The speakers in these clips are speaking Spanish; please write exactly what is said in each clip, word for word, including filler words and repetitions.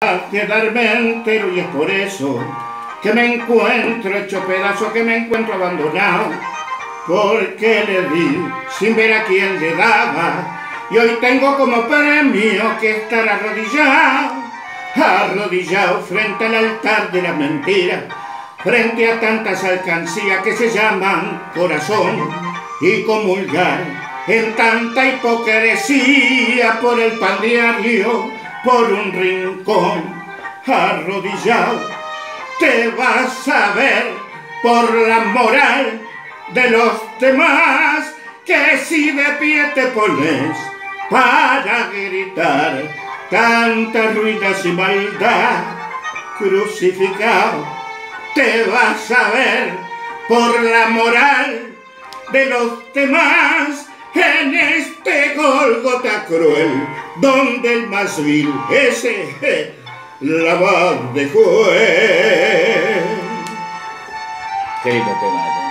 Quedarme entero y es por eso que me encuentro hecho pedazo, que me encuentro abandonado, porque le di sin ver a quién le daba, y hoy tengo como premio que estar arrodillado, arrodillado frente al altar de la mentira, frente a tantas alcancías que se llaman corazón, y comulgar en tanta hipocresía por el pan diario, por un rincón arrodillado. Te vas a ver por la moral de los demás, que si de pie te pones para gritar tantas ruinas y maldad, crucificado. Te vas a ver por la moral de los demás en este Gólgota cruel, donde el más vil ese la va de juez. Qué lindo tema, ¿no?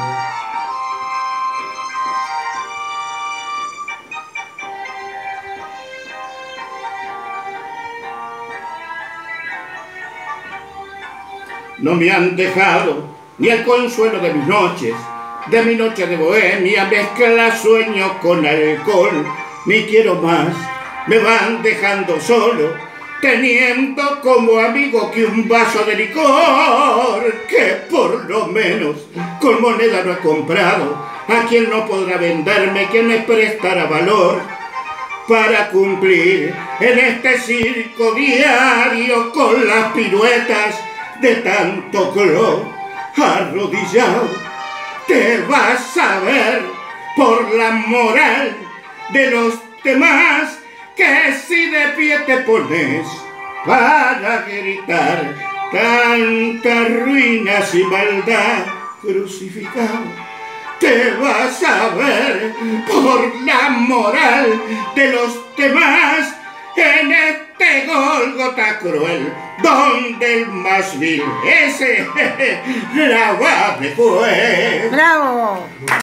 No me han dejado ni el consuelo de mis noches, de mi noche de bohemia, mezcla sueño con alcohol. Ni quiero más, me van dejando solo, teniendo como amigo que un vaso de licor, que por lo menos con moneda no he comprado, a quien no podrá venderme, quien me prestará valor para cumplir en este circo diario con las piruetas de tanto cloro. Arrodillado te vas a ver por la moral de los demás, que si de pie te pones para gritar tantas ruinas y maldad, crucificado. Te vas a ver por la moral de los demás en este Gólgota cruel, donde el más vil ese la va de juez. ¡Bravo!